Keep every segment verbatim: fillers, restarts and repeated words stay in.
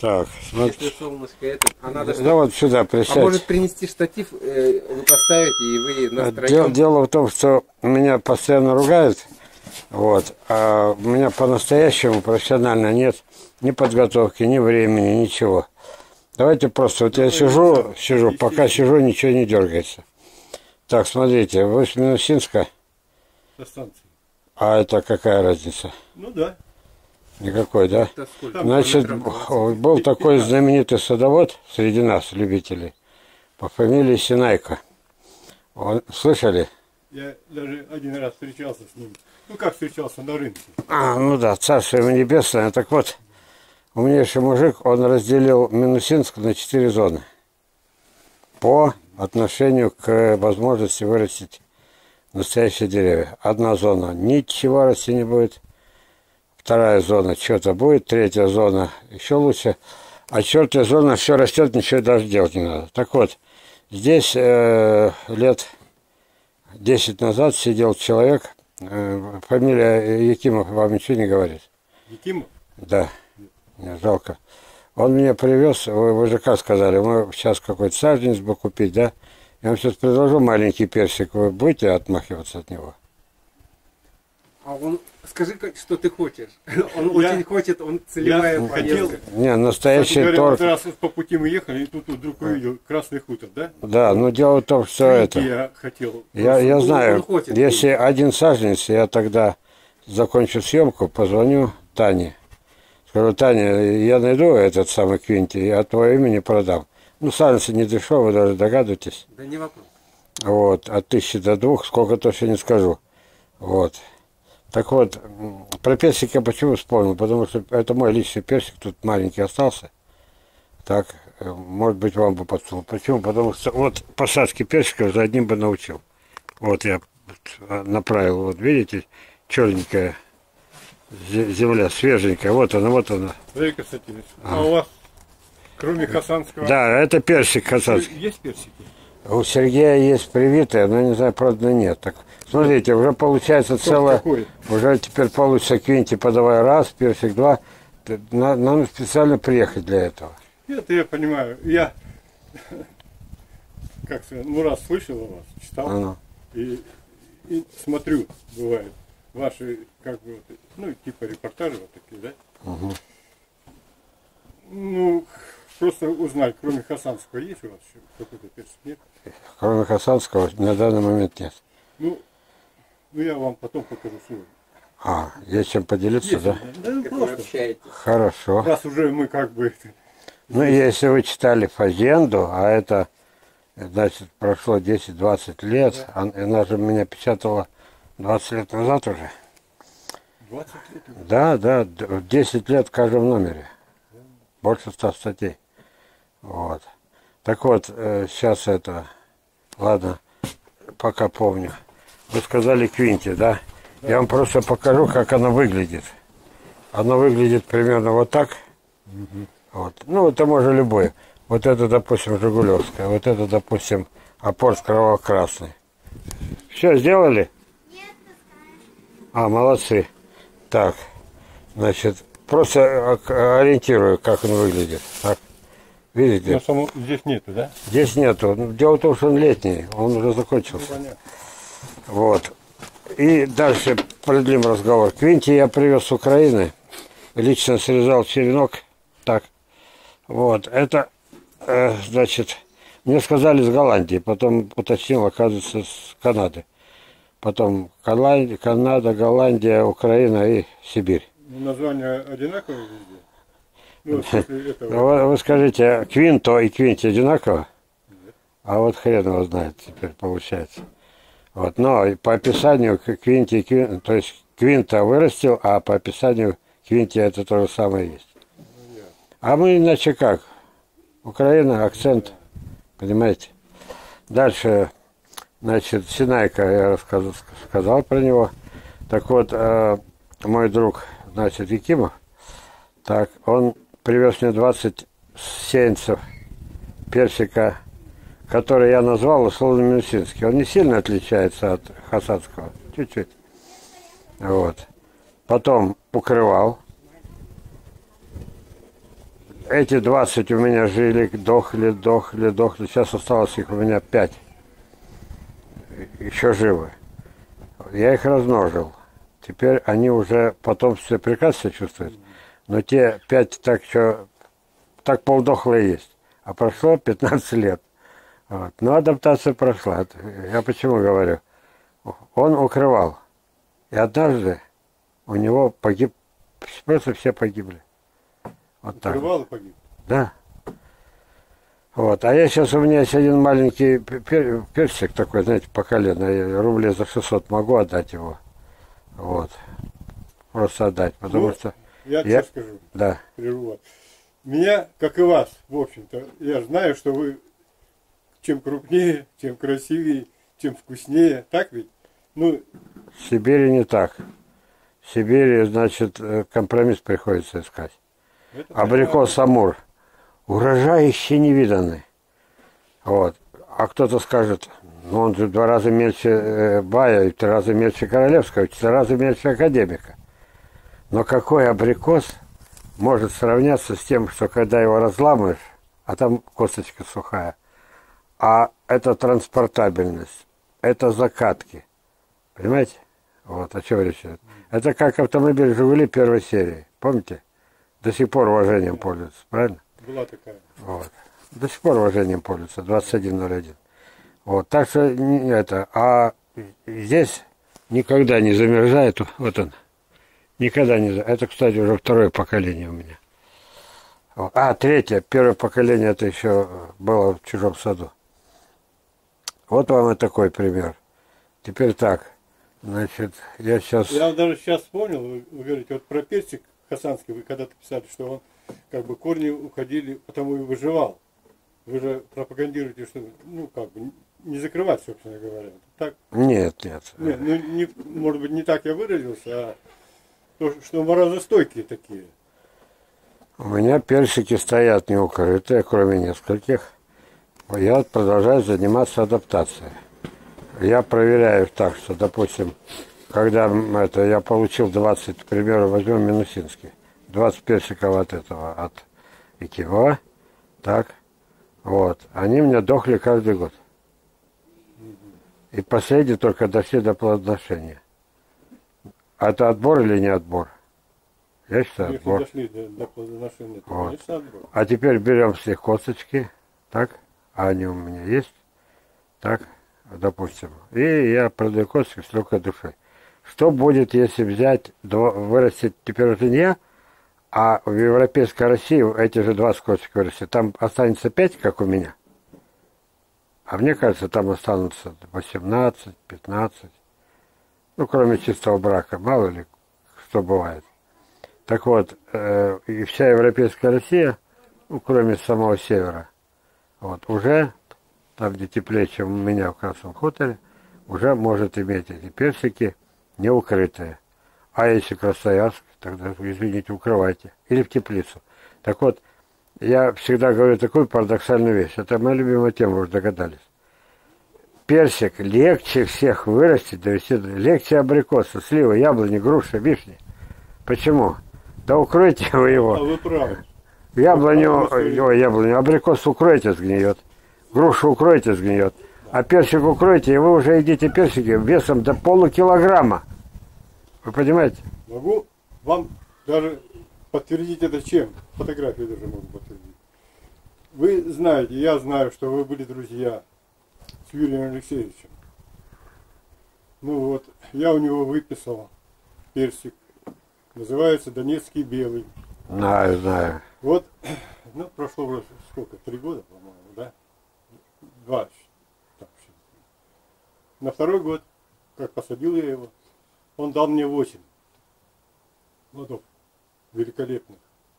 Так, смотри. Если солнышко это, а надо да вот сюда присядь. А может принести штатив, э, вы поставите и вы настроите. Дело, дело в том, что меня постоянно ругают, вот, а у меня по-настоящему профессионально нет ни подготовки, ни времени, ничего. Давайте просто, вот я сижу, сижу, пока сижу, ничего не дергается. Так, смотрите, вы с Минусинска, а это какая разница? Ну да. Никакой, да? Значит, был такой знаменитый садовод среди нас, любителей, по фамилии Синайко. Он, слышали? Я даже один раз встречался с ним. Ну как встречался, на рынке. А, ну да, царство ему небесное. Так вот, умнейший мужик, он разделил Минусинск на четыре зоны. По отношению к возможности вырастить настоящие деревья. Одна зона, ничего расти не будет. Вторая зона что-то будет, третья зона еще лучше, а четвертая зона все растет, ничего даже делать не надо. Так вот, здесь э, лет десять назад сидел человек, э, фамилия Якимов вам ничего не говорит? Якимов? Да, мне жалко. Он меня привез, вы, вы же как сказали, мы сейчас какой-то саженец бы купить, да? Я вам сейчас предложу маленький персик, вы будете отмахиваться от него? А он, скажи, что ты хочешь. Он я, очень хочет, он целевая я поездка. Хотел, не, настоящий говоря, торг. Вот раз по пути мы ехали, и тут вдруг увидел Красный хутор, да? Да, но дело в том, что это... Я хотел. Я, я знаю, хочет, если и... один саженец, я тогда закончу съемку, позвоню Тане. Скажу, Таня, я найду этот самый Квинти, я от твоего имени продам. Ну, саженцы не дешевые, даже догадываетесь. Да не вопрос. Вот, от тысячи до двух, сколько точно не скажу. Вот. Так вот, про персик я почему вспомнил? Потому что это мой личный персик, тут маленький остался. Так, может быть, вам бы подсунул. Почему? Потому что вот посадки персиков за одним бы научил. Вот я направил, вот видите, черненькая земля, свеженькая. Вот она, вот она. Смотри, Константинович, а. а у вас, кроме хасанского... Да, это персик хасанский. Есть персики? У Сергея есть привитые, но, не знаю, правда, нет. Так, смотрите, уже получается целое... Уже теперь получится Квинти подавай раз, персик два. Нам специально приехать для этого. Это я понимаю. Я, как сказать, ну раз слышал о вас, читал. А-ну. И, и смотрю, бывает, ваши, как бы, ну, типа репортажи вот такие, да? Угу. Ну, просто узнать, кроме хасанского, есть у вас какой-то персик, нет? Кроме хасанского на данный момент нет. Ну, ну я вам потом покажу свой. А, есть чем поделиться, есть, да? Да, да просто. Хорошо. Раз уже мы как бы... Ну, если вы читали Фазенду, а это, значит, прошло десять-двадцать лет, да. Она же меня печатала двадцать лет назад уже. двадцать лет? Да, да, десять лет в каждом номере. Да. Больше ста статей. Вот. Так вот, э, сейчас это, ладно, пока помню. Вы сказали Квинти, да? Да? Я вам просто покажу, как она выглядит. Она выглядит примерно вот так. Угу. Вот. Ну, это можно любое. Вот это, допустим, Жигулевская. Вот это, допустим, Апорт кроваво-красный. Все, сделали? Нет. А, молодцы. Так, значит, просто ориентирую, как он выглядит. Так. Видите? Но само здесь нету, да? Здесь нету. Дело в том, что он летний, он уже закончился. Ну, вот. И дальше продлим разговор. Квинти я привез с Украины. Лично срезал черенок. Так. Вот. Это, э, значит, мне сказали с Голландии. Потом уточнил, оказывается, с Канады. Потом Канада, Канада, Голландия, Украина и Сибирь. Названия одинаковые везде? Ну, вы, вы скажите, Квинто и Квинти одинаково? Нет. А вот хрен его знает теперь получается. Вот, но по описанию Квинти и Квинти, то есть Квинта вырастил, а по описанию Квинти это то же самое есть. А мы иначе как? Украина, акцент, понимаете? Дальше, значит, Синайко, я рассказал, сказал про него. Так вот, э, мой друг, значит, Якимов, так, он привез мне двадцать сеянцев персика, который я назвал условно-минусинский. Он не сильно отличается от хасанского, чуть-чуть. Вот. Потом укрывал. эти двадцать у меня жили, дохли, дохли, дохли. Сейчас осталось их у меня пять. Еще живы. Я их размножил. Теперь они уже потомство прекрасно чувствуют. Но те пять так еще, так полдохлые есть. А прошло пятнадцать лет. Вот. Но адаптация прошла. Я почему говорю? Он укрывал. И однажды у него погиб, просто все погибли. Вот так. Укрывал и погиб? Да. Вот. А я сейчас, у меня есть один маленький пер, персик такой, знаете, по колено. Я рублей за шестьсот могу отдать его. Вот. Просто отдать. Потому ну, что... Я, я тебе скажу. Да. Прерву. Меня, как и вас, в общем-то, я знаю, что вы чем крупнее, чем красивее, чем вкуснее. Так ведь? Ну, В Сибири не так. В Сибири, значит, компромисс приходится искать. Абрикос Амур. Урожай еще не виданный. Вот. А кто-то скажет, ну он же в два раза мельче э, Бая, в три раза мельче Королевского, в четыре раза мельче Академика. Но какой абрикос может сравняться с тем, что когда его разламываешь, а там косточка сухая, а это транспортабельность, это закатки. Понимаете? Вот, о чем речь идет. Это как автомобиль «Жигули» первой серии. Помните? До сих пор уважением пользуются, правильно? Была такая. Вот. До сих пор уважением пользуются, двадцать один ноль один. Вот, так что не это. А здесь никогда не замерзает, вот он. Никогда не замерзает. Это, кстати, уже второе поколение у меня. Вот. А, третье. Первое поколение, это еще было в чужом саду. Вот вам и такой пример. Теперь так. Значит, я сейчас... Я даже сейчас вспомнил, вы, вы говорите, вот про персик хасанский, вы когда-то писали, что он как бы корни уходили, потому и выживал. Вы же пропагандируете, что, ну, как бы, не закрывать, собственно говоря. Так? Нет, нет. Нет, ну, не, может быть, не так я выразился, а то, что морозостойкие такие. У меня персики стоят неукрытые, кроме нескольких. Я вот продолжаю заниматься адаптацией. Я проверяю так, что, допустим, когда это, я получил двадцать, к примеру, возьмем Минусинский, двадцать персиков от этого, от Икева, так, вот, они у меня дохли каждый год. И последние только дошли до плодоношения. А это отбор или не отбор? Я считаю, Если отбор. дошли до, до плодоношения, то, Вот. конечно, отбор. А теперь берем все косточки, так, а они у меня есть, так, допустим, и я продаю косточки с легкой душой. Что будет, если взять, вырастить теперь уже не я, а в европейской России эти же два косточка вырастет, там останется пять, как у меня. А мне кажется, там останутся восемнадцать, пятнадцать. Ну, кроме чистого брака, мало ли что бывает. Так вот, э, и вся европейская Россия, ну, кроме самого севера, вот, уже, там, где теплее, чем у меня в Красном Хуторе, уже может иметь эти персики не укрытые. А если Красноярск, тогда, извините, укрывайте. Или в теплицу. Так вот, я всегда говорю такую парадоксальную вещь. Это моя любимая тема, вы уже догадались. Персик легче всех вырастить, довести, легче абрикоса, сливы, яблони, груши, вишни. Почему? Да укройте вы его. А вы правы. Яблоню, ой, яблоню, абрикос укройте, сгниет. Грушу укройте, сгниет. А персик укройте, и вы уже едите персики весом до полукилограмма. Вы понимаете? Могу вам даже подтвердить это чем? Фотографии даже могу подтвердить. Вы знаете, я знаю, что вы были друзья с Юрием Алексеевичем. Ну вот, я у него выписал персик. Называется Донецкий белый. Знаю, знаю. Вот, ну, прошло уже сколько, три года, по-моему, да? Два. Так, на второй год, как посадил я его, он дал мне восемь плодов великолепных.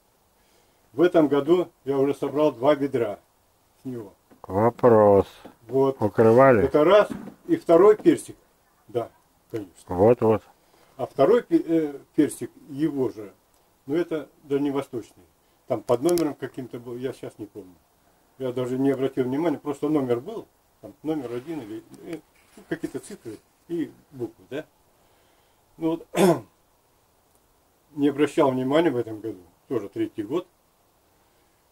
В этом году я уже собрал два ведра с него. Вопрос. Вот. Укрывали? Это раз. И второй персик. Да, конечно. Вот-вот. А второй э, персик его же, ну это дальневосточный. Там под номером каким-то был, я сейчас не помню. Я даже не обратил внимания, просто номер был, там номер один или э, ну, какие-то цифры и буквы, да? Ну вот, не обращал внимания в этом году, тоже третий год.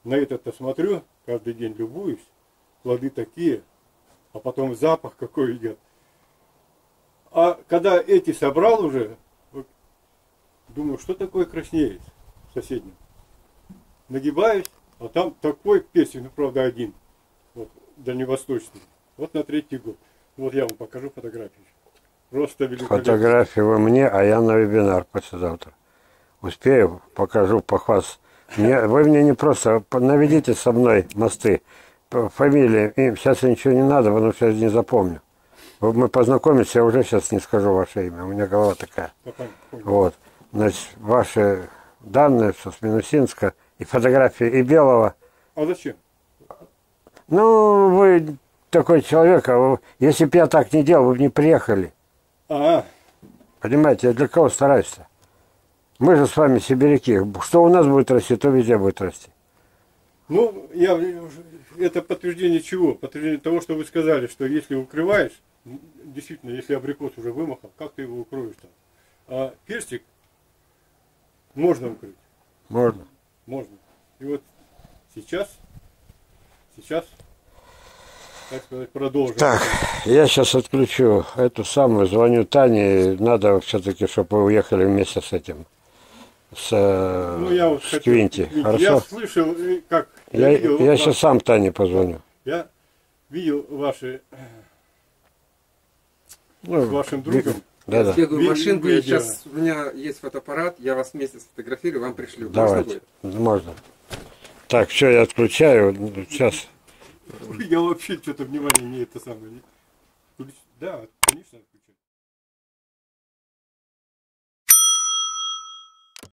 на это-то смотрю, каждый день любуюсь, плоды такие, а потом запах какой идет. А когда эти собрал уже, вот, думаю, что такое краснеет в соседнем. Нагибаюсь, а там такой персик, ну правда один, вот, дальневосточный. Вот на третий год. Вот я вам покажу фотографию. Просто великолепно. Фотографию вы мне, а я на вебинар послезавтра. Успею, покажу, похвастаться. Мне, вы мне не просто наведите со мной мосты. Фамилия, им сейчас ничего не надо, потому что я не запомню. Мы познакомимся, я уже сейчас не скажу ваше имя, у меня голова такая. Вот. Значит, ваши данные с Минусинска и фотографии и Белого. А зачем? Ну, вы такой человек, а вы, если бы я так не делал, вы бы не приехали. А, Понимаете, я для кого стараюсь-то? Мы же с вами сибиряки. Что у нас будет расти, то везде будет расти. ну, я, это подтверждение чего? Подтверждение того, что вы сказали, что если укрываешь, действительно, если абрикос уже вымахал, как ты его укроешь там? А персик можно укрыть. Можно. Можно. И вот сейчас, сейчас, так сказать, продолжим. Так, я сейчас отключу эту самую, звоню Тане, надо все-таки, чтобы вы уехали вместе с этим, с, Ну, я вот с хотел- Квинти, Квинти. хорошо? Я слышал, э, как... Я, видел я ваш- сейчас сам Тане позвоню. Я видел ваши, Ну, с вашим другом. Да-да. Я бегаю в Ви- машинку, я видео. сейчас, у меня есть фотоаппарат, я вас вместе сфотографирую, вам пришлю. Можно Давайте, будет? можно. Так, все, я отключаю, сейчас. Я вообще что-то внимание не это самое. не- Да, конечно.